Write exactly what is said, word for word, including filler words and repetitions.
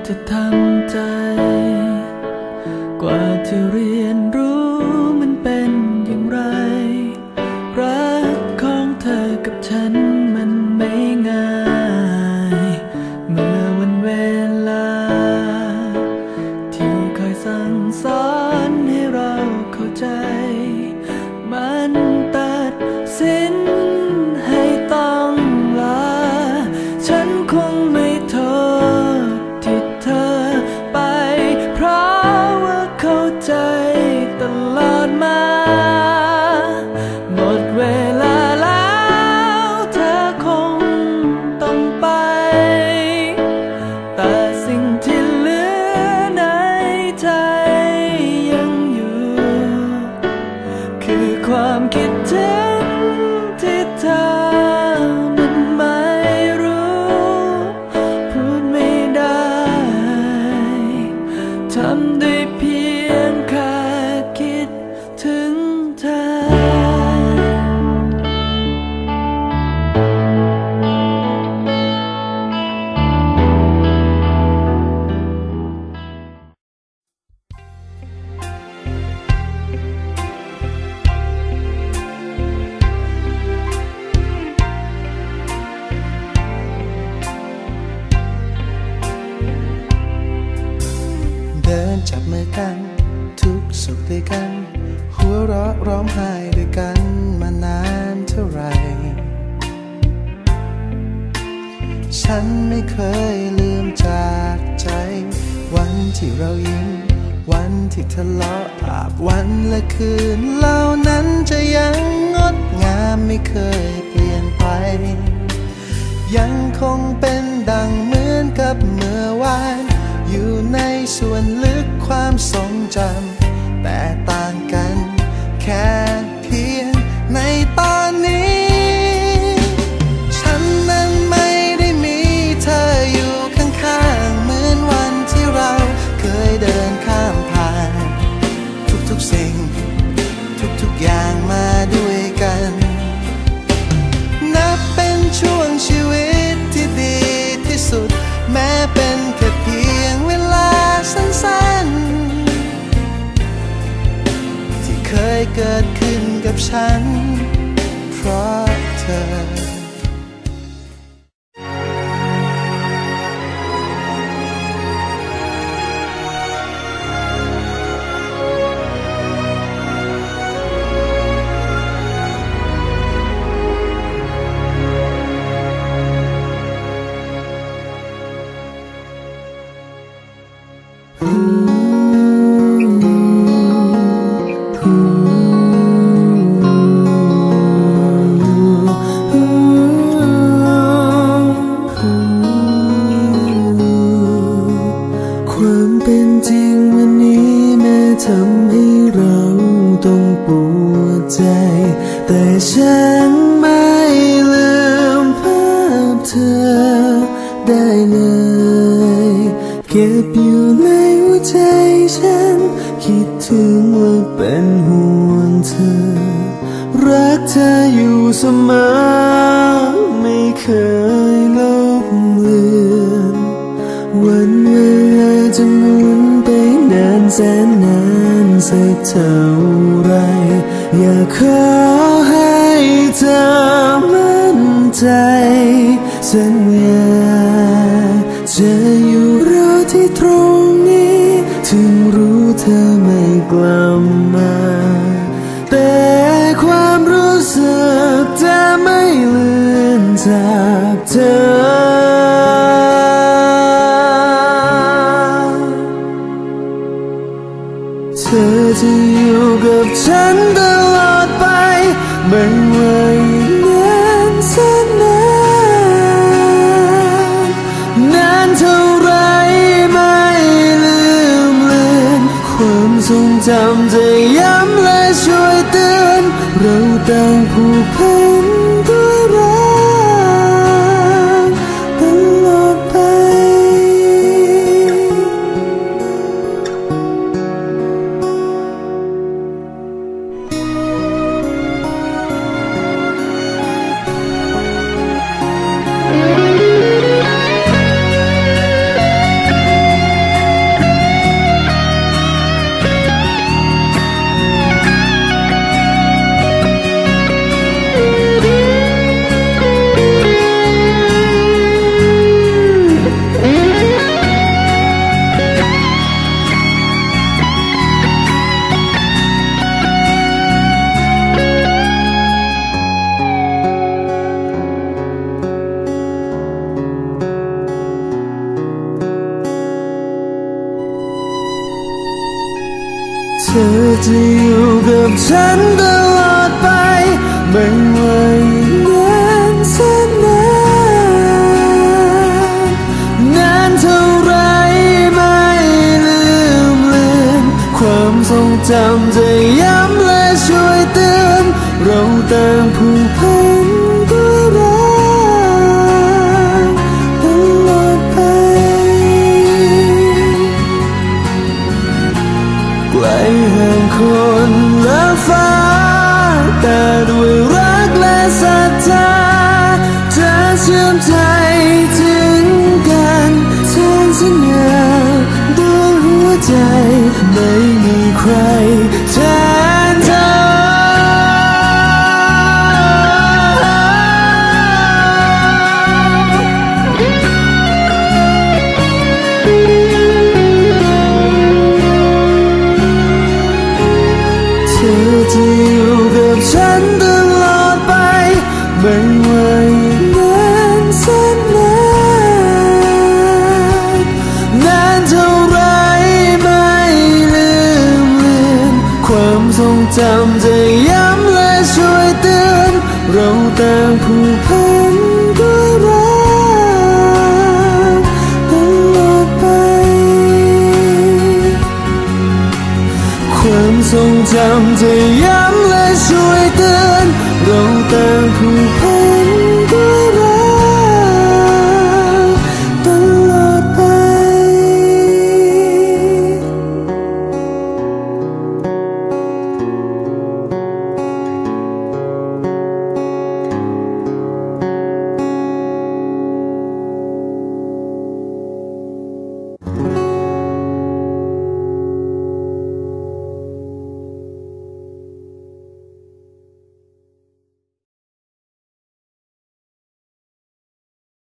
จะทำใจกว่าที่เรียนรู้มันเป็นอย่างไรรักของเธอกับฉันมันไม่ง่ายเมื่อวันเวลาที่คอยสั่งสอนให้เราเข้าใจมันตัดสินให้ต้องลาฉันคงไม่โทษที่เธอไปเพราะว่าเข้าใจตลอดมาหมดเวลาแล้วเธอคงต้องไปแต่สิ่งที่เหลือในใจยังอยู่คือความคิดถึงที่เธอมันไม่รู้พูดไม่ได้ทำได้เพียงแค่คิดถึงเธอเดินจับมือกันทุกสุขด้วยกันหัวเราะร้องไห้ด้วยกันมานานเท่าไรฉันไม่เคยลืมจากใจวันที่เรายิ้มวันที่ทะเลาะอาบวันและคืนเหล่านั้นจะยังงดงามไม่เคยเปลี่ยนไปยังคงเป็นดังเหมือนกับเมื่อวานอยู่ในส่วนลึกความทรงจำแต่ต่างกันแค่เพียงในตอนนี้ฉันนั้นไม่ได้มีเธออยู่ข้างๆเหมือนวันที่เราเคยเดินข้ามผ่านทุกๆสิ่งทุกๆอย่างมาด้วยกันนับเป็นช่วงชีวิตที่ดีที่สุดแม้เป็นแค่เพียงเวลาสั้นๆที่เคยเกิดขึ้นกับฉันเพราะเธอความเป็นจริงวันนี้แม้ทำให้เราต้องปวดใจแต่ฉันไม่ลืมภาพเธอได้เลยเก็บอยู่ในหัวใจฉันคิดถึงว่าเป็นห่วงเธอรักเธออยู่เสมอไม่เคยลบเลือนวันเวลาจะหมุนไปนานแสนนานสักเท่าไรอยากขอให้เธอมั่นใจสัญญาจะอยู่รอที่ตรงนี้ถึงรู้เธอไม่กลับมาแต่ความรู้สึกจะไม่เลือนจากเธอเธอจะอยู่กับฉันตลอดไปไม่ว่าอีกนานแสนนานนานเท่าไรไม่ลืมเลือนความทรงจำจะย้ำและช่วยเตือนเราต่างผูกพันด้วยรักตลอดไปเธอจะอยู่กับฉันตลอดไปไม่ว่าอีกนานแสนนานนานเท่าไรไม่ลืมเลือนความทรงจำจะย้ำและช่วยเตือนเราต่างผูกพันด้วยรักตลอดไปไกลห่างคนและฟ้าแต่ด้วยรักและศรัทธาจะเชื่อมใจถึงกันแทนสัญญาด้วยหัวใจไม่มีใครแทนเธอเธอจะอยู่กับฉันตลอดไปไม่ว่าอีกนานแสนนานนานเท่าไรไม่ลืมเลือนความทรงจำจะย้ำและช่วยเตือนเราต่างผูกพันด้วยรักตลอดไปความทรงจำจะย้ำและช่วย